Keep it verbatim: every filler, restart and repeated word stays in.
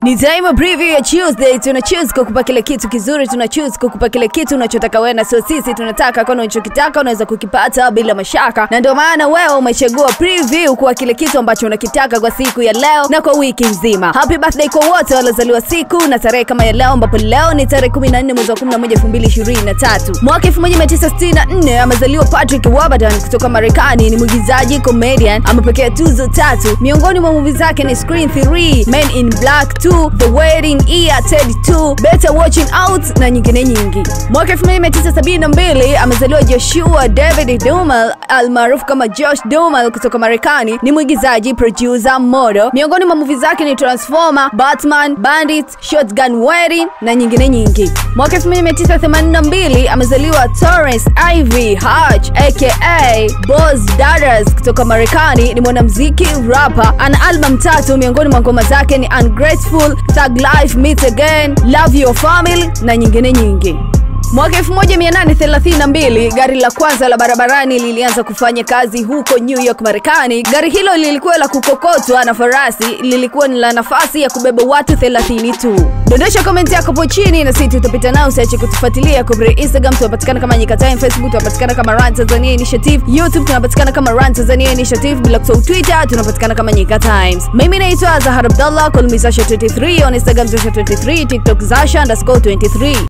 Ni time preview ya Tuesday. Tuna choose kukupa kile kitu kizuri, tuna choose kukupa kile kitu unachotaka wewe, na sio sisi tunataka. Kwa unachokitaka unaweza kukipata bila mashaka, na ndio maana wewe umechagua preview kwa kile kitu ambacho unakitaka kwa siku ya leo na kwa wiki nzima. Happy birthday kwa wote waliozaliwa siku na tarehe kama ya leo, ambapo leo ni tarehe kumi na nne mwezi wa kumi na moja elfu mbili ishirini na tatu. Mwaka elfu moja mia tisa sitini na nne amezaliwa Patrick Warburton kutoka Marekani. Ni mwigizaji, comedian, amepokea tuzo tatu. Miongoni mwa movie zake ni Screen three, Men in Black two, The Wedding, Year Ted two, Better Watching Out na nyingine nyingi. Mwaka elfu moja mia tisa sabini na mbili amezaliwa Joshua David Duhamel almaarufu kama Josh Duhamel kutoka Marekani. Ni mwigizaji, producer, model. Miongoni mwa movie zake ni Transformer, Batman, Bandit, Shotgun Wedding na nyingine nyingi. Mwaka elfu moja mia tisa themanini na mbili amezaliwa Torrance Ivy Hatch aka Boss Dadazz kutoka Marekani. Ni mwanamuziki, rapper. Ana album tatu, miongoni mwa ngoma zake ni Ungrateful, Thug Life, Meet Again, Love Your Family na nyingine nyingi. Mwaka elfu moja mia nane thelathini na mbili gari la kwanza la barabarani lilianza kufanya kazi huko New York, Marekani. Gari hilo lilikuwa la kukokotwa na farasi, lilikuwa ni la nafasi ya kubeba watu thelathini tu. Dondosha comment yako hapo chini na sisi tutapita nao. Usiache kutufuatilia kwa Instagram tunapatikana kama Nyika Time, Facebook tunapatikana kama Run Tanzania Initiative, YouTube tunapatikana kama Run Tanzania Initiative, bila kusahau Twitter tunapatikana kama Nyika Times. Mimi naitwa Zahara Abdallah, call me Zasha twenty-three on Instagram, Zasha twenty-three, TikTok Zasha underscore twenty-three.